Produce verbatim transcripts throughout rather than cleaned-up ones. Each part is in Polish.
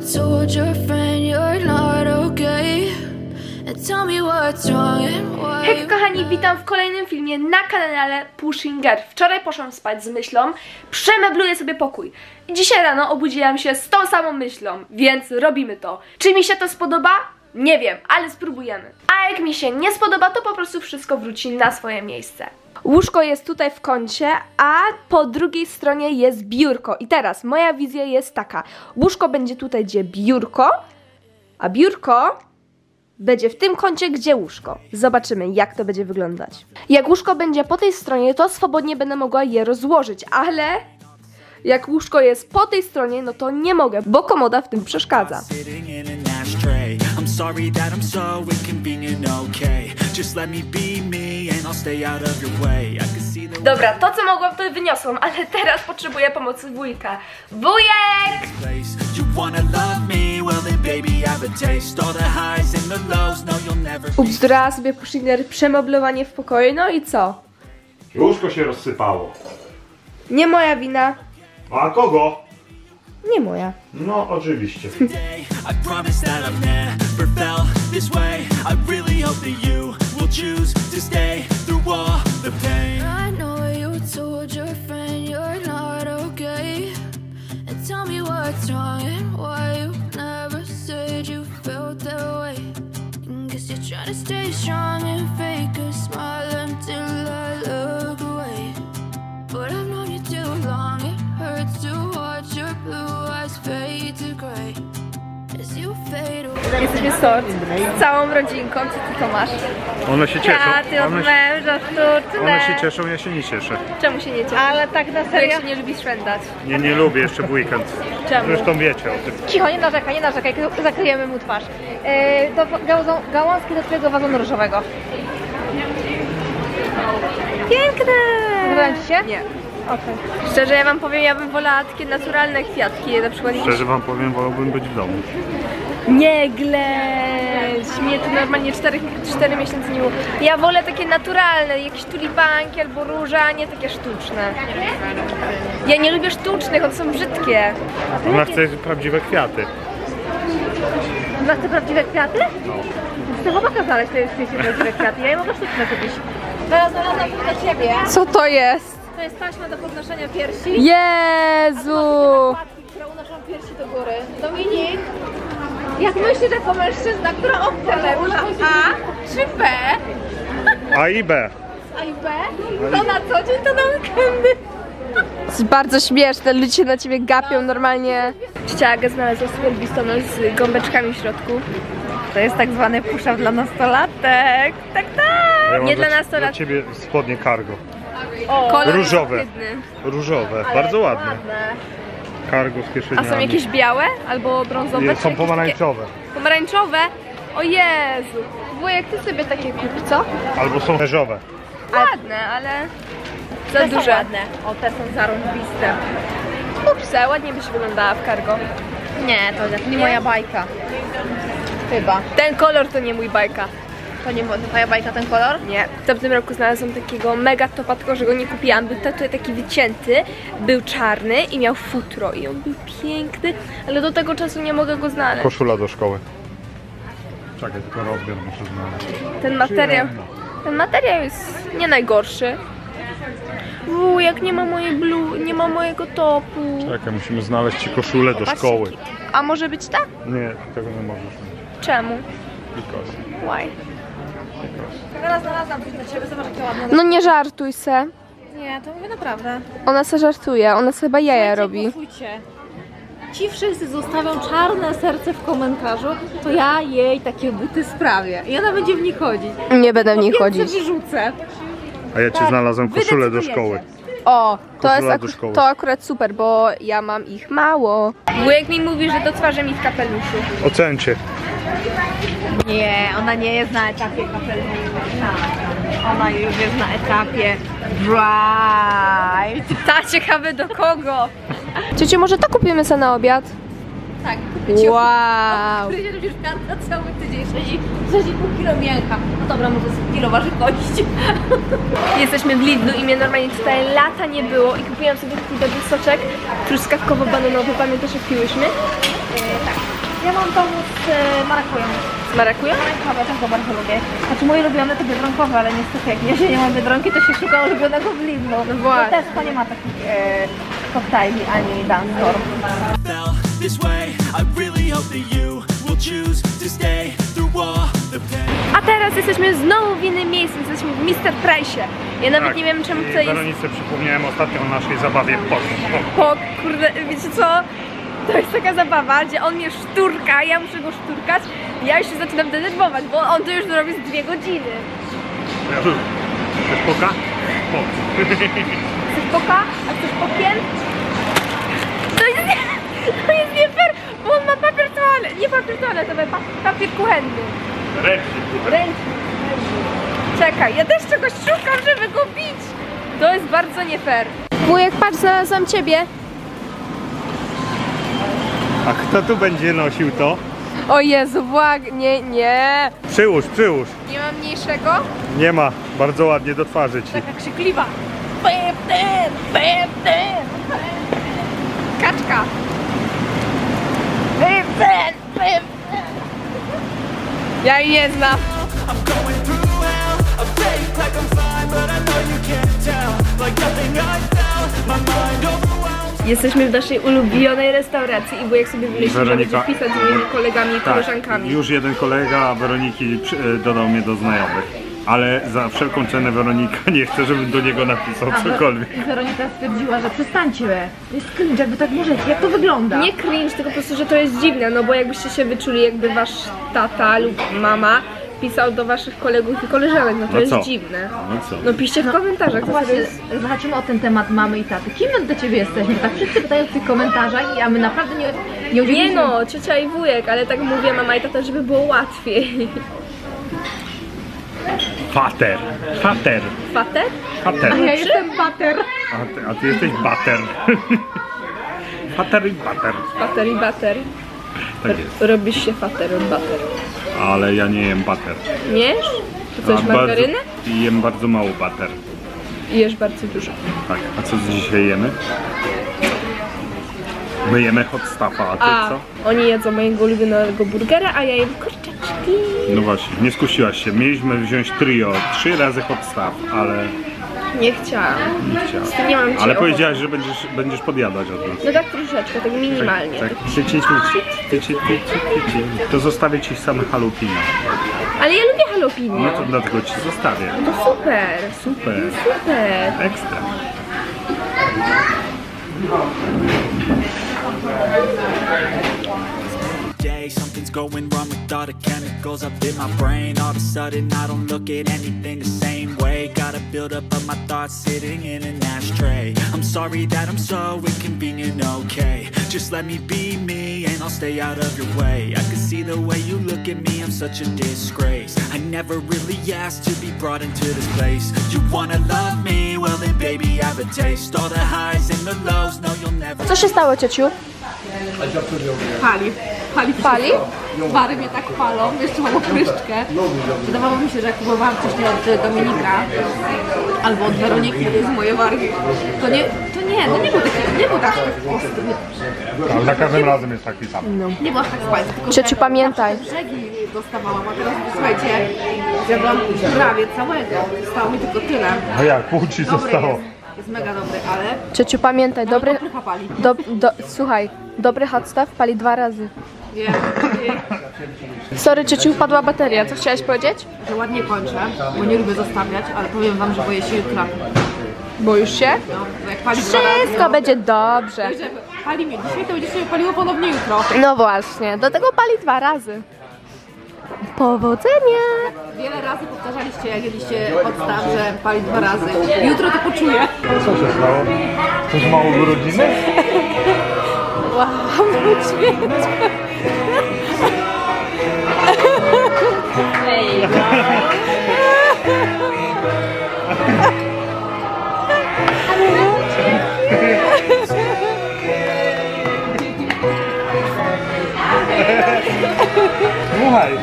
told your friend you're not okay? And tell me what's wrong and why. Hej kochani, witam w kolejnym filmie na kanale Pushinger. Wczoraj poszłam spać z myślą, przemebluję sobie pokój. I dzisiaj rano obudziłam się z tą samą myślą, więc robimy to. Czy mi się to spodoba? Nie wiem, ale spróbujemy. A jak mi się nie spodoba, to po prostu wszystko wróci na swoje miejsce. Łóżko jest tutaj w kącie, a po drugiej stronie jest biurko. I teraz moja wizja jest taka. Łóżko będzie tutaj, gdzie biurko, a biurko będzie w tym kącie, gdzie łóżko. Zobaczymy, jak to będzie wyglądać. Jak łóżko będzie po tej stronie, to swobodnie będę mogła je rozłożyć, ale jak łóżko jest po tej stronie, no to nie mogę, bo komoda w tym przeszkadza. Dobra, to co mogłam, to wyniosłam, ale teraz potrzebuję pomocy wujka. Wujek! Ubzdurała sobie Pushinger przemoblowanie w pokoju, no i co? Łóżko się rozsypało. Nie moja wina. A kogo? Nie moja. No oczywiście. Jesteśmy sort z całą rodzinką, co ty to masz? One się cieszą. Kwiaty od One, męża, sztuczne. one się cieszą, ja się nie cieszę. Czemu się nie cieszysz? Ale tak na serio? Jak się nie lubisz szwendać. Nie, nie lubię jeszcze w weekend. Czemu? Zresztą wiecie o tym. Cicho, nie narzekaj, nie narzekaj, zakryjemy mu twarz. Yy, to gałązą, gałązki do twojego wazonu różowego. Piękne! Podoba ci się? Nie. Okay. Szczerze, ja wam powiem, ja bym wolała takie naturalne kwiatki, na przykład... Szczerze wam powiem, wolałbym być w domu. Nie gleć! Mnie to normalnie cztery miesiące nie było. Ja wolę takie naturalne, jakieś tulipanki albo róża, a nie takie sztuczne. Ja nie lubię sztucznych, one są brzydkie. Ona chce prawdziwe kwiaty. Ona chce prawdziwe kwiaty? No. Chcę chłopaka znaleźć, to jest prawdziwe kwiaty. Ja je mogę sztuczne kupić. Teraz znalazłam tu dla ciebie. Co to jest? To jest taśma do podnoszenia piersi. Jezu! Które unoszą piersi do góry. Dominik, jak myślisz jako mężczyzna, która opcja lepsza? A czy B? A i B. A i B? To na co dzień, to na weekendy. To jest bardzo śmieszne, ludzie się na ciebie gapią normalnie. Ciocia Aga znalazła super bistonosz z gąbeczkami w środku. To jest tak zwany push-up dla nastolatek. Tak, tak. Ja mam Nie dla, dla nastolatków. Dla ciebie spodnie cargo. O, kolor różowe. jest ohydny. Różowe, bardzo ładne. ładne. Cargo z kieszeniami. A są jakieś białe albo brązowe? Nie, czy są jakieś pomarańczowe. Takie... Pomarańczowe? O Jezu! Wujek, ty sobie takie kup, co? Albo są beżowe. Ładne, ale za Te duże. są ładne. O, te są zarąbiste. Kup se, ładnie byś wyglądała w cargo. Nie, to nie moja bajka. Chyba. Ten kolor to nie mój bajka. To nie twoja bajka, ten kolor? Nie. To w tym roku znalazłam takiego mega topa, tylko że go nie kupiłam. Był tutaj taki wycięty, był czarny i miał futro. I on był piękny, ale do tego czasu nie mogę go znaleźć. Koszula do szkoły. Czekaj, tylko rozmiar muszę znaleźć. Ten materiał, ten materiał jest nie najgorszy. Wujek, nie ma mojej blue, nie ma mojego topu. Czekaj, musimy znaleźć ci koszulę do szkoły. A może być tak? Nie, tego nie możesz mieć. Czemu? Because. Why? Teraz znalazłam coś dla ciebie, zobacz jakie ładne. No nie żartuj se. Nie, to mówię naprawdę. Ona se żartuje, ona se chyba jaja robi. Głosujcie. Ci wszyscy zostawią czarne serce w komentarzu, to ja jej takie buty sprawię. I ona będzie w nich chodzić. Nie będę w nich chodzić. Wyrzucę. A ja ci znalazłem koszulę do szkoły. O, to jest Koszula do ak szkoły. to akurat super, bo ja mam ich mało. Wujek mi mówi, że do twarzy mi w kapeluszu. Ocencie. Nie, ona nie jest na etapie kapelusza. Ona już jest na etapie bright. Ta, ciekawe do kogo. Ciociu, może to kupimy sobie na obiad? Tak, kupię ci Wow. Gryzie robisz mięcha cały tydzień, sześć i pół kilo mięcha. No dobra, może z kilo waży kość. Jesteśmy w Lidlu i mnie normalnie tutaj lata nie było i kupiłam sobie taki dobry soczek truskawkowo-bananowy, pamiętasz jak piłyśmy? tak. Ja mam tą z e, marakują. Z marakują? Marakujowe, też go bardzo lubię. Znaczy moje ulubione to biedronkowe, ale niestety jak nie, nie mam biedronki, to się szuka ulubionego w Lidlu. No właśnie. To też to nie ma takich e, koktajli ani Dansdorf. A teraz jesteśmy znowu w innym miejscu, jesteśmy w mister Price'ie. Ja nawet Tak. nie wiem czemu tutaj jest... Weronice przypomniałem ostatnio o naszej zabawie w polu. Po, kurde, wiecie co? To jest taka zabawa, gdzie on mnie szturka, ja muszę go szturkać i ja już się zaczynam denerwować, bo on to już robi z dwie godziny. Chcesz poka? Pok. Chcesz poka? A chcesz pokien? To jest nie, to jest nie fair, bo on ma papier toaletowy, nie papier toaletowy, pa, papier kuchenny. Ręcznik. Ręcznik. Czekaj, ja też czegoś szukam, żeby go bić. To jest bardzo nie fair. Wujek, patrz, znalazłam ciebie. A kto tu będzie nosił to? O Jezu, błag, nie, nie. Przyłóż, przyłóż. Nie ma mniejszego? Nie ma. Bardzo ładnie do twarzy ci. Taka krzykliwa. Pepten, pepten. Kaczka. Pepten, pepten. Ja jej nie znam. Jesteśmy w naszej ulubionej restauracji i wujek sobie wymyślił, że będzie Weronika. pisać z moimi kolegami i koleżankami. już jeden kolega Weroniki przy- dodał mnie do znajomych. Ale za wszelką cenę Weronika nie chce, żebym do niego napisał cokolwiek. I Weronika stwierdziła, że przestańcie. To jest cringe, jakby tak możecie. Jak to wygląda? Nie cringe, tylko po prostu, że to jest dziwne, no bo jakbyście się wyczuli, jakby wasz tata lub mama pisał do waszych kolegów i koleżanek, no to No jest co? dziwne. No co? No piszcie w komentarzach, to Właśnie, jest... zahaczymy o ten temat mamy i taty. Kim my do ciebie jesteśmy? Tak wszyscy pytają w tych komentarzach, a my naprawdę nie, nie Nie udzieliliśmy... no, ciocia i wujek, ale tak mówię mama i tata, żeby było łatwiej. Fater. Fater. Fater? Fater. A ja jestem bater. A ty, a ty jesteś bater. Fater i bater. Fater i bater. Tak jest. Robisz się fater od bater. Ale ja nie jem bater. Nie jesz? To coś A margarynę? bardzo- Jem bardzo mało bater. I jesz bardzo dużo. Tak. A co dzisiaj jemy? My jemy hot stuffa, a ty A co? oni jedzą mojego ulubionego burgera, a ja jem kurczaczki. No właśnie, nie skusiłaś się. Mieliśmy wziąć trio, trzy razy hot stuff, ale Nie chciałam. nie chciałam. Nie mam dzisiaj Ale ochoty. powiedziałaś, że będziesz, będziesz podjadać od nas. No tak troszeczkę, tak minimalnie. Tak, tyci, tyci, tyci, tyci, tyci. To zostawię ci same jalapeno. Ale ja lubię jalapeno. No to dlatego ci zostawię. To super. Super. Super. Ekstra. Day, something's going wrong with all the chemicals up in my brain. All of a sudden I don't look at anything the same way. Got a build up of my thoughts sitting in an ashtray. I'm sorry that I'm so inconvenient, okay. Just let me be me and I'll stay out of your way. I can see the way you look at me, I'm such a disgrace. I never really asked to be brought into this place. You wanna love me, well then baby I have a taste. All the highs and the lows, no you'll never. Co się stało, ciociu? Pali. Pali. Pali? Bary mnie tak palą, jeszcze mam opryszczkę. Wydawało mi się, że jak kupowałam wcześniej od Dominika albo od Weroniki, to jest moje wargi. To nie, to nie, to nie był taki, nie był tak ostry. Ale za każdym razem jest taki sam. Nie było aż tak spicy, tylko Ciociu, że pamiętaj. zawsze brzegi dostawałam, a teraz słuchajcie, zjadłam prawie całego. Zostało mi tylko tyle. A jak? Pół ci Dobry zostało. jest, jest mega dobry, ale Ciociu, pamiętaj, dobry... oprycha pali. Do, do, słuchaj, dobry hot stuff pali dwa razy. Wiem, Sorry, ciociu, upadła bateria. Co chciałaś powiedzieć? że ładnie kończę, bo nie lubię zostawiać, ale powiem wam, że boję się jutra. Boisz się? No, bo jak pali dwa razy, Wszystko będzie dobrze. że pali mnie dzisiaj, to będzie się paliło ponownie jutro. No właśnie, do tego pali dwa razy. Powodzenia! Wiele razy powtarzaliście, jak jedliście odstaw, że pali dwa razy. Jutro to poczuję. Co się stało? Coś mało urodziny? Wow, świetnie! Słuchaj.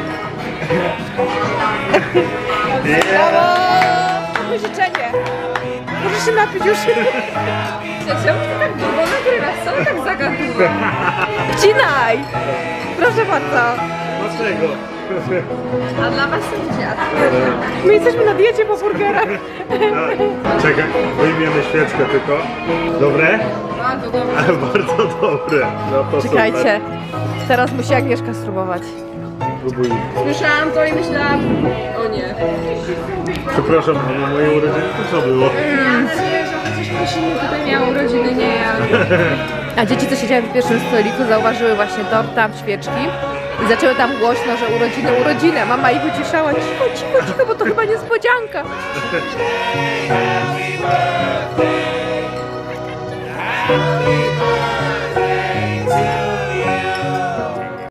Brawo! Życzenie! muszę się napić już. Czemu ty tak długo nagrywasz? Co ty tak zagaduję? Wcinaj! Proszę bardzo. Dlaczego? A dla was to gdzie? My jesteśmy na diecie po burgerach. Czekaj, wyjmiemy świeczkę tylko. Dobre? Bardzo dobrze. Ale bardzo dobre. No to Czekajcie. Teraz musi Agnieszka spróbować. Próbuj. Słyszałam to i myślałam... O nie. Przepraszam, ale moje urodziny to co było? Mam nadzieję, że chociaż ktoś inny tutaj miał urodziny, nie ja. A dzieci, co siedziały w pierwszym stoliku, zauważyły właśnie tort, tam świeczki i zaczęły tam głośno, że urodziny, urodziny. Mama ich uciszała, cicho, cicho, cicho, bo to chyba niespodzianka. Happy